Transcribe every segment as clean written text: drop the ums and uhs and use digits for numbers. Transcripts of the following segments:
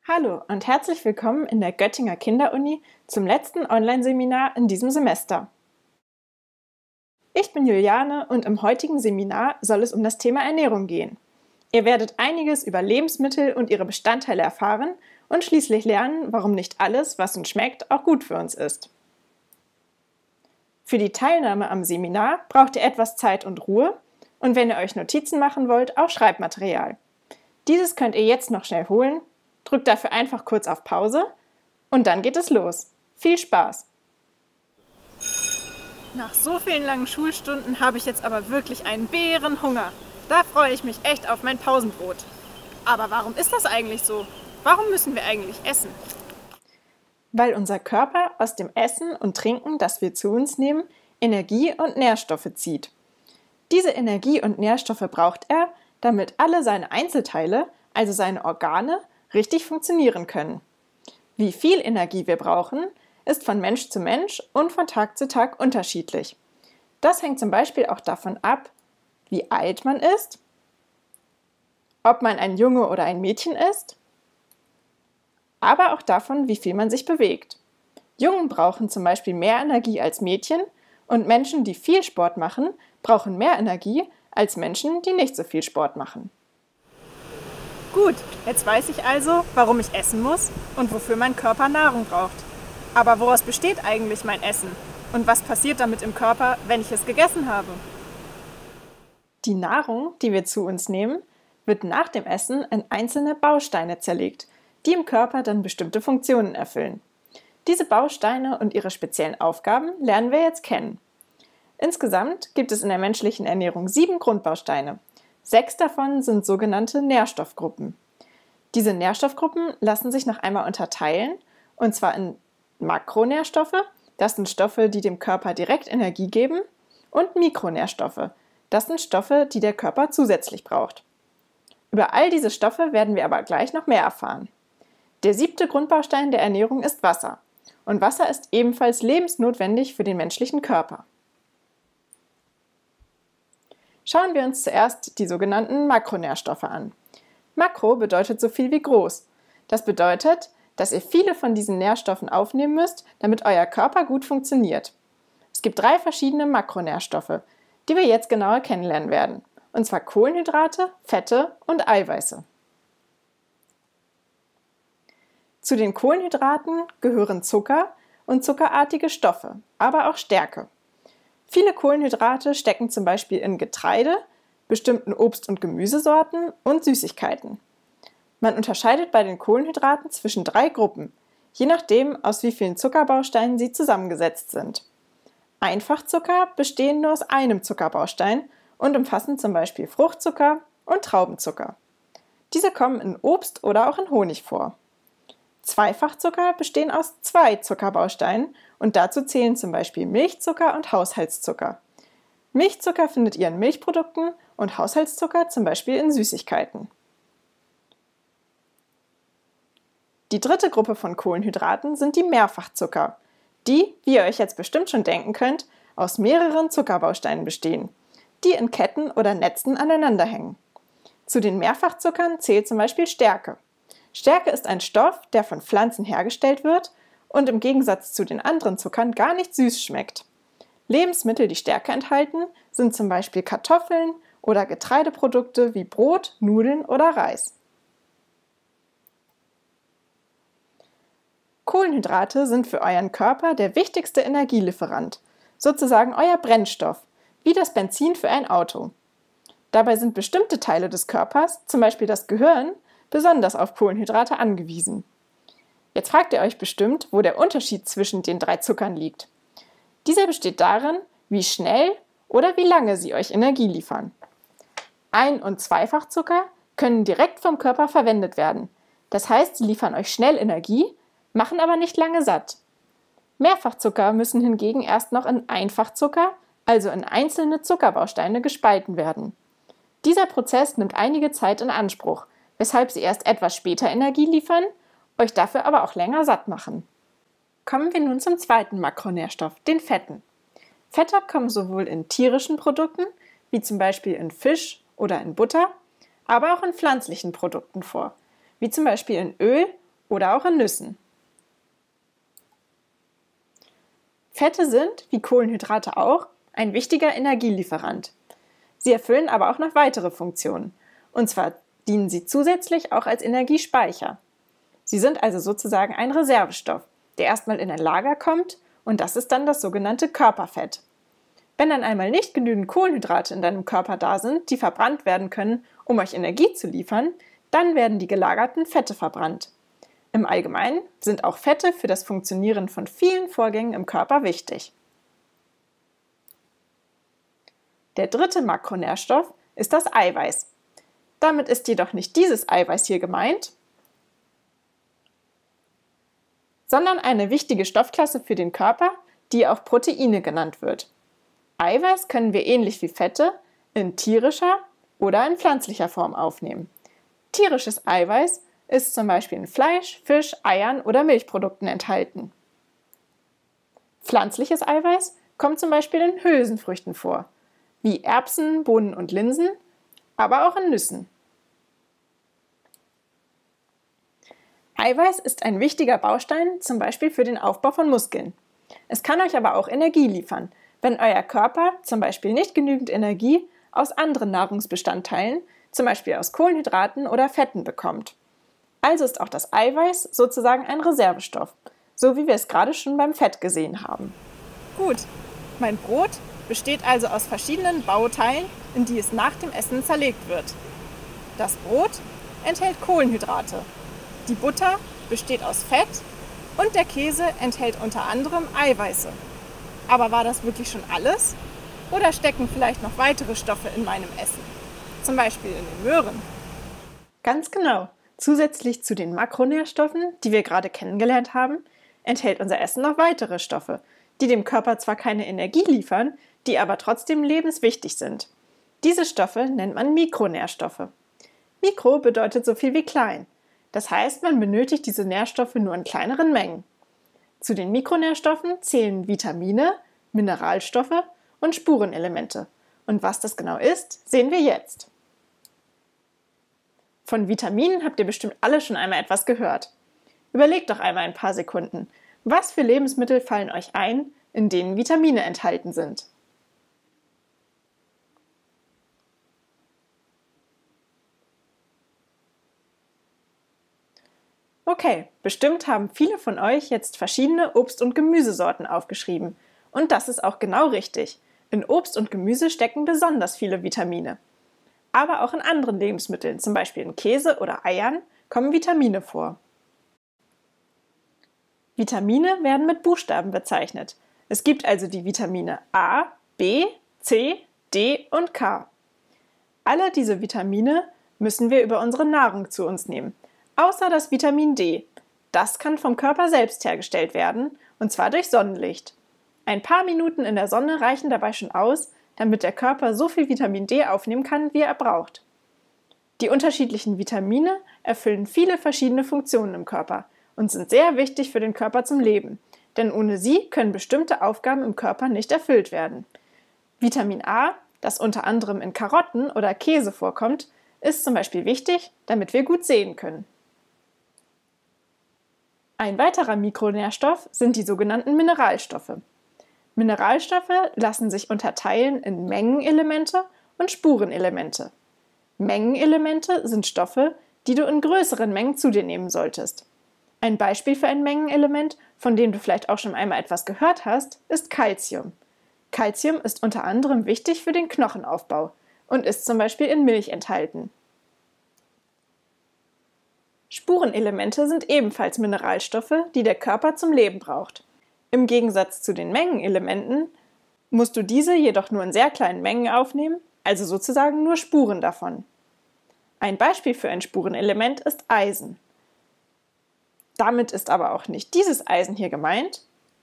Hallo und herzlich willkommen in der Göttinger Kinderuni zum letzten Online-Seminar in diesem Semester. Ich bin Juliane und im heutigen Seminar soll es um das Thema Ernährung gehen. Ihr werdet einiges über Lebensmittel und ihre Bestandteile erfahren und schließlich lernen, warum nicht alles, was uns schmeckt, auch gut für uns ist. Für die Teilnahme am Seminar braucht ihr etwas Zeit und Ruhe und wenn ihr euch Notizen machen wollt, auch Schreibmaterial. Dieses könnt ihr jetzt noch schnell holen. Drückt dafür einfach kurz auf Pause und dann geht es los. Viel Spaß! Nach so vielen langen Schulstunden habe ich jetzt aber wirklich einen Bärenhunger. Da freue ich mich echt auf mein Pausenbrot. Aber warum ist das eigentlich so? Warum müssen wir eigentlich essen? Weil unser Körper aus dem Essen und Trinken, das wir zu uns nehmen, Energie und Nährstoffe zieht. Diese Energie und Nährstoffe braucht er, damit alle seine Einzelteile, also seine Organe, richtig funktionieren können. Wie viel Energie wir brauchen, ist von Mensch zu Mensch und von Tag zu Tag unterschiedlich. Das hängt zum Beispiel auch davon ab, wie alt man ist, ob man ein Junge oder ein Mädchen ist, aber auch davon, wie viel man sich bewegt. Jungen brauchen zum Beispiel mehr Energie als Mädchen und Menschen, die viel Sport machen, brauchen mehr Energie als Menschen, die nicht so viel Sport machen. Gut, jetzt weiß ich also, warum ich essen muss und wofür mein Körper Nahrung braucht. Aber woraus besteht eigentlich mein Essen? Und was passiert damit im Körper, wenn ich es gegessen habe? Die Nahrung, die wir zu uns nehmen, wird nach dem Essen in einzelne Bausteine zerlegt, die im Körper dann bestimmte Funktionen erfüllen. Diese Bausteine und ihre speziellen Aufgaben lernen wir jetzt kennen. Insgesamt gibt es in der menschlichen Ernährung 7 Grundbausteine. 6 davon sind sogenannte Nährstoffgruppen. Diese Nährstoffgruppen lassen sich noch einmal unterteilen, und zwar in Makronährstoffe, das sind Stoffe, die dem Körper direkt Energie geben, und Mikronährstoffe, das sind Stoffe, die der Körper zusätzlich braucht. Über all diese Stoffe werden wir aber gleich noch mehr erfahren. Der 7. Grundbaustein der Ernährung ist Wasser, und Wasser ist ebenfalls lebensnotwendig für den menschlichen Körper. Schauen wir uns zuerst die sogenannten Makronährstoffe an. Makro bedeutet so viel wie groß. Das bedeutet, dass ihr viele von diesen Nährstoffen aufnehmen müsst, damit euer Körper gut funktioniert. Es gibt 3 verschiedene Makronährstoffe, die wir jetzt genauer kennenlernen werden, und zwar Kohlenhydrate, Fette und Eiweiße. Zu den Kohlenhydraten gehören Zucker und zuckerartige Stoffe, aber auch Stärke. Viele Kohlenhydrate stecken zum Beispiel in Getreide, bestimmten Obst- und Gemüsesorten und Süßigkeiten. Man unterscheidet bei den Kohlenhydraten zwischen 3 Gruppen, je nachdem, aus wie vielen Zuckerbausteinen sie zusammengesetzt sind. Einfachzucker bestehen nur aus einem Zuckerbaustein und umfassen zum Beispiel Fruchtzucker und Traubenzucker. Diese kommen in Obst oder auch in Honig vor. Zweifachzucker bestehen aus 2 Zuckerbausteinen und dazu zählen zum Beispiel Milchzucker und Haushaltszucker. Milchzucker findet ihr in Milchprodukten und Haushaltszucker zum Beispiel in Süßigkeiten. Die 3. Gruppe von Kohlenhydraten sind die Mehrfachzucker, die, wie ihr euch jetzt bestimmt schon denken könnt, aus mehreren Zuckerbausteinen bestehen, die in Ketten oder Netzen aneinander hängen. Zu den Mehrfachzuckern zählt zum Beispiel Stärke. Stärke ist ein Stoff, der von Pflanzen hergestellt wird und im Gegensatz zu den anderen Zuckern gar nicht süß schmeckt. Lebensmittel, die Stärke enthalten, sind zum Beispiel Kartoffeln oder Getreideprodukte wie Brot, Nudeln oder Reis. Kohlenhydrate sind für euren Körper der wichtigste Energielieferant, sozusagen euer Brennstoff, wie das Benzin für ein Auto. Dabei sind bestimmte Teile des Körpers, zum Beispiel das Gehirn, besonders auf Kohlenhydrate angewiesen. Jetzt fragt ihr euch bestimmt, wo der Unterschied zwischen den 3 Zuckern liegt. Dieser besteht darin, wie schnell oder wie lange sie euch Energie liefern. Ein- und Zweifachzucker können direkt vom Körper verwendet werden. Das heißt, sie liefern euch schnell Energie, machen aber nicht lange satt. Mehrfachzucker müssen hingegen erst noch in Einfachzucker, also in einzelne Zuckerbausteine, gespalten werden. Dieser Prozess nimmt einige Zeit in Anspruch, weshalb sie erst etwas später Energie liefern, euch dafür aber auch länger satt machen. Kommen wir nun zum 2. Makronährstoff, den Fetten. Fette kommen sowohl in tierischen Produkten, wie zum Beispiel in Fisch oder in Butter, aber auch in pflanzlichen Produkten vor, wie zum Beispiel in Öl oder auch in Nüssen. Fette sind, wie Kohlenhydrate auch, ein wichtiger Energielieferant. Sie erfüllen aber auch noch weitere Funktionen. Und zwar dienen sie zusätzlich auch als Energiespeicher. Sie sind also sozusagen ein Reservestoff, der erstmal in ein Lager kommt, und das ist dann das sogenannte Körperfett. Wenn dann einmal nicht genügend Kohlenhydrate in deinem Körper da sind, die verbrannt werden können, um euch Energie zu liefern, dann werden die gelagerten Fette verbrannt. Im Allgemeinen sind auch Fette für das Funktionieren von vielen Vorgängen im Körper wichtig. Der dritte Makronährstoff ist das Eiweiß. Damit ist jedoch nicht dieses Eiweiß hier gemeint, sondern eine wichtige Stoffklasse für den Körper, die auch Proteine genannt wird. Eiweiß können wir ähnlich wie Fette in tierischer oder in pflanzlicher Form aufnehmen. Tierisches Eiweiß ist zum Beispiel in Fleisch, Fisch, Eiern oder Milchprodukten enthalten. Pflanzliches Eiweiß kommt zum Beispiel in Hülsenfrüchten vor, wie Erbsen, Bohnen und Linsen, aber auch in Nüssen. Eiweiß ist ein wichtiger Baustein, zum Beispiel für den Aufbau von Muskeln. Es kann euch aber auch Energie liefern, wenn euer Körper zum Beispiel nicht genügend Energie aus anderen Nahrungsbestandteilen, zum Beispiel aus Kohlenhydraten oder Fetten, bekommt. Also ist auch das Eiweiß sozusagen ein Reservestoff, so wie wir es gerade schon beim Fett gesehen haben. Gut, mein Brot besteht also aus verschiedenen Bauteilen, in die es nach dem Essen zerlegt wird. Das Brot enthält Kohlenhydrate, die Butter besteht aus Fett und der Käse enthält unter anderem Eiweiße. Aber war das wirklich schon alles? Oder stecken vielleicht noch weitere Stoffe in meinem Essen? Zum Beispiel in den Möhren? Ganz genau. Zusätzlich zu den Makronährstoffen, die wir gerade kennengelernt haben, enthält unser Essen noch weitere Stoffe, die dem Körper zwar keine Energie liefern, die aber trotzdem lebenswichtig sind. Diese Stoffe nennt man Mikronährstoffe. Mikro bedeutet so viel wie klein. Das heißt, man benötigt diese Nährstoffe nur in kleineren Mengen. Zu den Mikronährstoffen zählen Vitamine, Mineralstoffe und Spurenelemente. Und was das genau ist, sehen wir jetzt. Von Vitaminen habt ihr bestimmt alle schon einmal etwas gehört. Überlegt doch einmal ein paar Sekunden, was für Lebensmittel fallen euch ein, in denen Vitamine enthalten sind? Okay, bestimmt haben viele von euch jetzt verschiedene Obst- und Gemüsesorten aufgeschrieben. Und das ist auch genau richtig. In Obst und Gemüse stecken besonders viele Vitamine. Aber auch in anderen Lebensmitteln, zum Beispiel in Käse oder Eiern, kommen Vitamine vor. Vitamine werden mit Buchstaben bezeichnet. Es gibt also die Vitamine A, B, C, D und K. Alle diese Vitamine müssen wir über unsere Nahrung zu uns nehmen, außer das Vitamin D. Das kann vom Körper selbst hergestellt werden, und zwar durch Sonnenlicht. Ein paar Minuten in der Sonne reichen dabei schon aus, damit der Körper so viel Vitamin D aufnehmen kann, wie er braucht. Die unterschiedlichen Vitamine erfüllen viele verschiedene Funktionen im Körper und sind sehr wichtig für den Körper zum Leben, denn ohne sie können bestimmte Aufgaben im Körper nicht erfüllt werden. Vitamin A, das unter anderem in Karotten oder Käse vorkommt, ist zum Beispiel wichtig, damit wir gut sehen können. Ein weiterer Mikronährstoff sind die sogenannten Mineralstoffe. Mineralstoffe lassen sich unterteilen in Mengenelemente und Spurenelemente. Mengenelemente sind Stoffe, die du in größeren Mengen zu dir nehmen solltest. Ein Beispiel für ein Mengenelement, von dem du vielleicht auch schon einmal etwas gehört hast, ist Calcium. Calcium ist unter anderem wichtig für den Knochenaufbau und ist zum Beispiel in Milch enthalten. Spurenelemente sind ebenfalls Mineralstoffe, die der Körper zum Leben braucht. Im Gegensatz zu den Mengenelementen musst du diese jedoch nur in sehr kleinen Mengen aufnehmen, also sozusagen nur Spuren davon. Ein Beispiel für ein Spurenelement ist Eisen. Damit ist aber auch nicht dieses Eisen hier gemeint,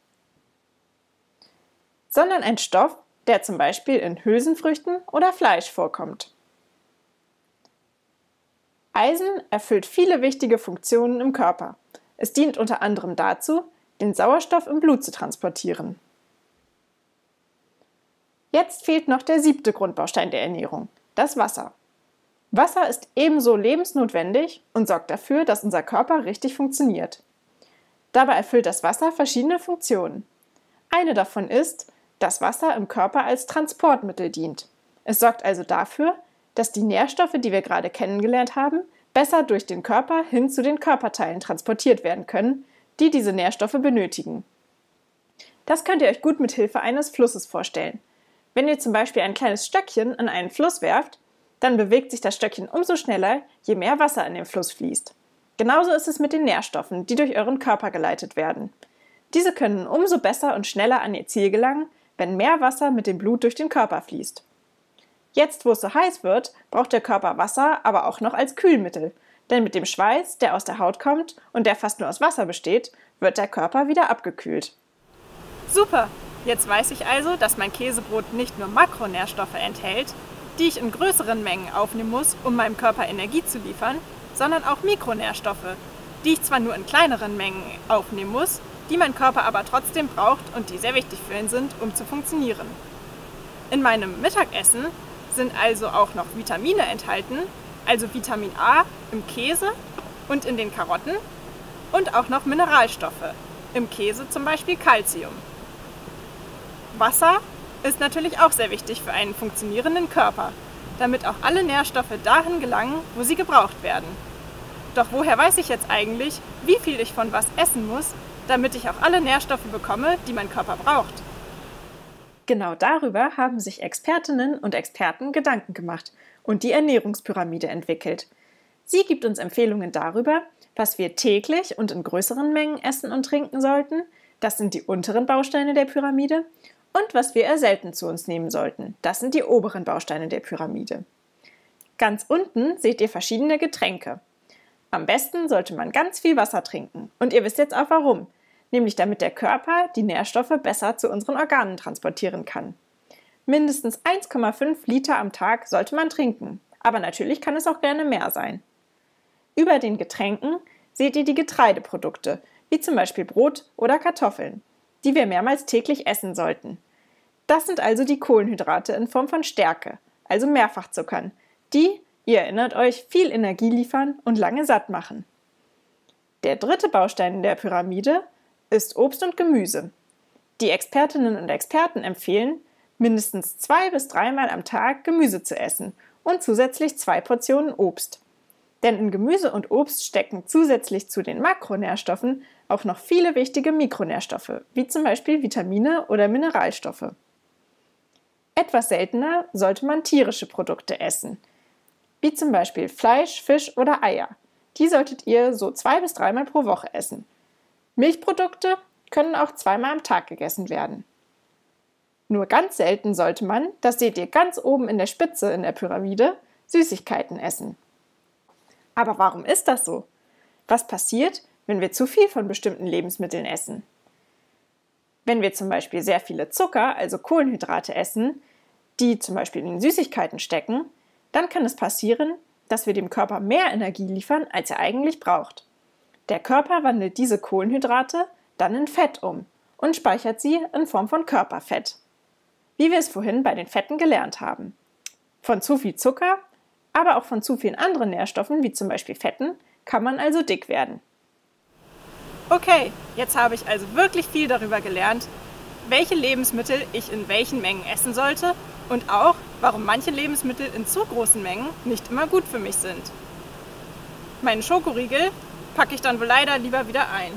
sondern ein Stoff, der zum Beispiel in Hülsenfrüchten oder Fleisch vorkommt. Eisen erfüllt viele wichtige Funktionen im Körper. Es dient unter anderem dazu, den Sauerstoff im Blut zu transportieren. Jetzt fehlt noch der 7. Grundbaustein der Ernährung, das Wasser. Wasser ist ebenso lebensnotwendig und sorgt dafür, dass unser Körper richtig funktioniert. Dabei erfüllt das Wasser verschiedene Funktionen. Eine davon ist, dass Wasser im Körper als Transportmittel dient. Es sorgt also dafür, dass die Nährstoffe, die wir gerade kennengelernt haben, besser durch den Körper hin zu den Körperteilen transportiert werden können, die diese Nährstoffe benötigen. Das könnt ihr euch gut mit Hilfe eines Flusses vorstellen. Wenn ihr zum Beispiel ein kleines Stöckchen in einen Fluss werft, dann bewegt sich das Stöckchen umso schneller, je mehr Wasser in den Fluss fließt. Genauso ist es mit den Nährstoffen, die durch euren Körper geleitet werden. Diese können umso besser und schneller an ihr Ziel gelangen, wenn mehr Wasser mit dem Blut durch den Körper fließt. Jetzt, wo es so heiß wird, braucht der Körper Wasser aber auch noch als Kühlmittel, denn mit dem Schweiß, der aus der Haut kommt und der fast nur aus Wasser besteht, wird der Körper wieder abgekühlt. Super! Jetzt weiß ich also, dass mein Käsebrot nicht nur Makronährstoffe enthält, die ich in größeren Mengen aufnehmen muss, um meinem Körper Energie zu liefern, sondern auch Mikronährstoffe, die ich zwar nur in kleineren Mengen aufnehmen muss, die mein Körper aber trotzdem braucht und die sehr wichtig für ihn sind, um zu funktionieren. In meinem Mittagessen sind also auch noch Vitamine enthalten, also Vitamin A im Käse und in den Karotten und auch noch Mineralstoffe, im Käse zum Beispiel Calcium. Wasser ist natürlich auch sehr wichtig für einen funktionierenden Körper, damit auch alle Nährstoffe dahin gelangen, wo sie gebraucht werden. Doch woher weiß ich jetzt eigentlich, wie viel ich von was essen muss, damit ich auch alle Nährstoffe bekomme, die mein Körper braucht? Genau darüber haben sich Expertinnen und Experten Gedanken gemacht und die Ernährungspyramide entwickelt. Sie gibt uns Empfehlungen darüber, was wir täglich und in größeren Mengen essen und trinken sollten, das sind die unteren Bausteine der Pyramide, und was wir eher selten zu uns nehmen sollten, das sind die oberen Bausteine der Pyramide. Ganz unten seht ihr verschiedene Getränke. Am besten sollte man ganz viel Wasser trinken und ihr wisst jetzt auch warum. Nämlich damit der Körper die Nährstoffe besser zu unseren Organen transportieren kann. Mindestens 1,5 Liter am Tag sollte man trinken, aber natürlich kann es auch gerne mehr sein. Über den Getränken seht ihr die Getreideprodukte, wie zum Beispiel Brot oder Kartoffeln, die wir mehrmals täglich essen sollten. Das sind also die Kohlenhydrate in Form von Stärke, also Mehrfachzuckern, die, ihr erinnert euch, viel Energie liefern und lange satt machen. Der dritte Baustein der Pyramide ist Obst und Gemüse. Die Expertinnen und Experten empfehlen, mindestens 2 bis 3 Mal am Tag Gemüse zu essen und zusätzlich 2 Portionen Obst. Denn in Gemüse und Obst stecken zusätzlich zu den Makronährstoffen auch noch viele wichtige Mikronährstoffe, wie zum Beispiel Vitamine oder Mineralstoffe. Etwas seltener sollte man tierische Produkte essen, wie zum Beispiel Fleisch, Fisch oder Eier. Die solltet ihr so 2 bis 3 Mal pro Woche essen. Milchprodukte können auch 2 Mal am Tag gegessen werden. Nur ganz selten sollte man, das seht ihr ganz oben in der Spitze in der Pyramide, Süßigkeiten essen. Aber warum ist das so? Was passiert, wenn wir zu viel von bestimmten Lebensmitteln essen? Wenn wir zum Beispiel sehr viele Zucker, also Kohlenhydrate essen, die zum Beispiel in den Süßigkeiten stecken, dann kann es passieren, dass wir dem Körper mehr Energie liefern, als er eigentlich braucht. Der Körper wandelt diese Kohlenhydrate dann in Fett um und speichert sie in Form von Körperfett, wie wir es vorhin bei den Fetten gelernt haben. Von zu viel Zucker, aber auch von zu vielen anderen Nährstoffen, wie zum Beispiel Fetten, kann man also dick werden. Okay, jetzt habe ich also wirklich viel darüber gelernt, welche Lebensmittel ich in welchen Mengen essen sollte und auch, warum manche Lebensmittel in zu großen Mengen nicht immer gut für mich sind. Meinen Schokoriegel packe ich dann wohl leider lieber wieder ein.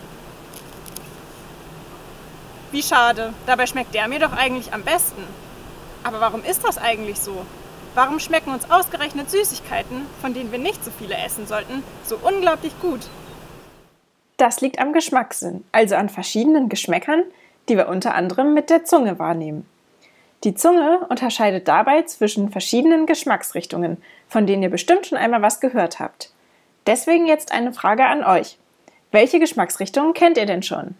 Wie schade, dabei schmeckt der mir doch eigentlich am besten. Aber warum ist das eigentlich so? Warum schmecken uns ausgerechnet Süßigkeiten, von denen wir nicht so viele essen sollten, so unglaublich gut? Das liegt am Geschmackssinn, also an verschiedenen Geschmäckern, die wir unter anderem mit der Zunge wahrnehmen. Die Zunge unterscheidet dabei zwischen verschiedenen Geschmacksrichtungen, von denen ihr bestimmt schon einmal was gehört habt. Deswegen jetzt eine Frage an euch. Welche Geschmacksrichtungen kennt ihr denn schon?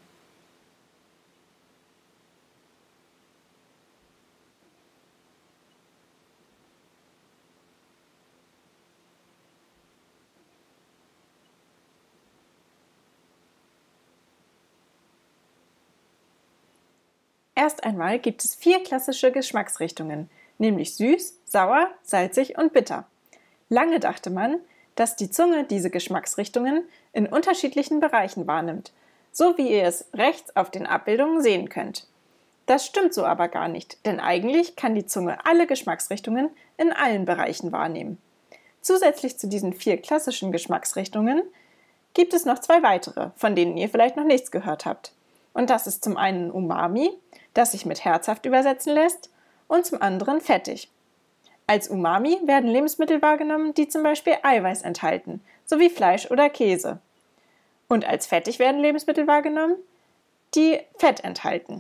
Erst einmal gibt es 4 klassische Geschmacksrichtungen, nämlich süß, sauer, salzig und bitter. Lange dachte man, dass die Zunge diese Geschmacksrichtungen in unterschiedlichen Bereichen wahrnimmt, so wie ihr es rechts auf den Abbildungen sehen könnt. Das stimmt so aber gar nicht, denn eigentlich kann die Zunge alle Geschmacksrichtungen in allen Bereichen wahrnehmen. Zusätzlich zu diesen 4 klassischen Geschmacksrichtungen gibt es noch 2 weitere, von denen ihr vielleicht noch nichts gehört habt. Und das ist zum einen Umami, das sich mit herzhaft übersetzen lässt, und zum anderen fettig. Als Umami werden Lebensmittel wahrgenommen, die zum Beispiel Eiweiß enthalten, sowie Fleisch oder Käse. Und als fettig werden Lebensmittel wahrgenommen, die Fett enthalten.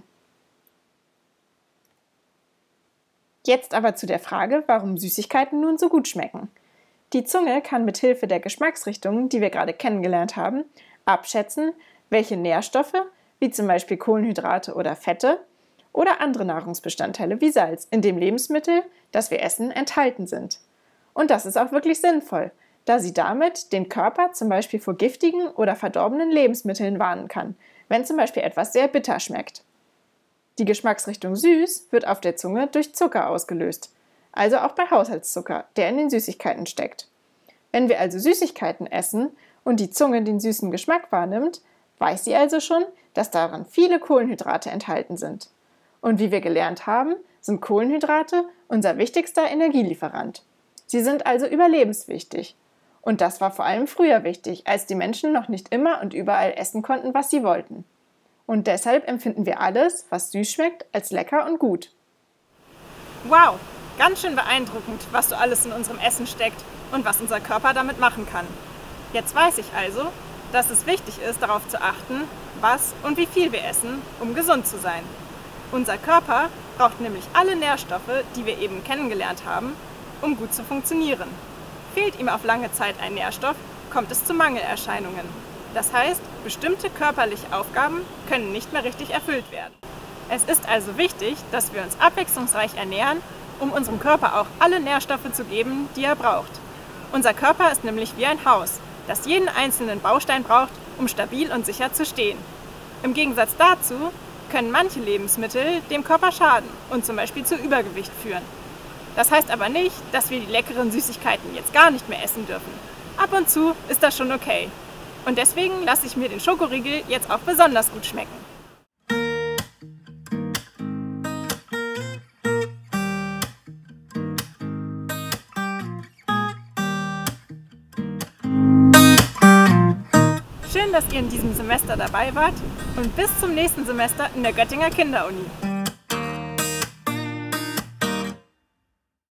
Jetzt aber zu der Frage, warum Süßigkeiten nun so gut schmecken. Die Zunge kann mit Hilfe der Geschmacksrichtungen, die wir gerade kennengelernt haben, abschätzen, welche Nährstoffe, wie zum Beispiel Kohlenhydrate oder Fette, oder andere Nahrungsbestandteile wie Salz in dem Lebensmittel, das wir essen, enthalten sind. Und das ist auch wirklich sinnvoll, da sie damit den Körper zum Beispiel vor giftigen oder verdorbenen Lebensmitteln warnen kann, wenn zum Beispiel etwas sehr bitter schmeckt. Die Geschmacksrichtung süß wird auf der Zunge durch Zucker ausgelöst, also auch bei Haushaltszucker, der in den Süßigkeiten steckt. Wenn wir also Süßigkeiten essen und die Zunge den süßen Geschmack wahrnimmt, weiß sie also schon, dass darin viele Kohlenhydrate enthalten sind. Und wie wir gelernt haben, sind Kohlenhydrate unser wichtigster Energielieferant. Sie sind also überlebenswichtig. Und das war vor allem früher wichtig, als die Menschen noch nicht immer und überall essen konnten, was sie wollten. Und deshalb empfinden wir alles, was süß schmeckt, als lecker und gut. Wow, ganz schön beeindruckend, was so alles in unserem Essen steckt und was unser Körper damit machen kann. Jetzt weiß ich also, dass es wichtig ist, darauf zu achten, was und wie viel wir essen, um gesund zu sein. Unser Körper braucht nämlich alle Nährstoffe, die wir eben kennengelernt haben, um gut zu funktionieren. Fehlt ihm auf lange Zeit ein Nährstoff, kommt es zu Mangelerscheinungen. Das heißt, bestimmte körperliche Aufgaben können nicht mehr richtig erfüllt werden. Es ist also wichtig, dass wir uns abwechslungsreich ernähren, um unserem Körper auch alle Nährstoffe zu geben, die er braucht. Unser Körper ist nämlich wie ein Haus, das jeden einzelnen Baustein braucht, um stabil und sicher zu stehen. Im Gegensatz dazu können manche Lebensmittel dem Körper schaden und zum Beispiel zu Übergewicht führen. Das heißt aber nicht, dass wir die leckeren Süßigkeiten jetzt gar nicht mehr essen dürfen. Ab und zu ist das schon okay. Und deswegen lasse ich mir den Schokoriegel jetzt auch besonders gut schmecken. Schön, dass ihr in diesem Semester dabei wart und bis zum nächsten Semester in der Göttinger Kinderuni.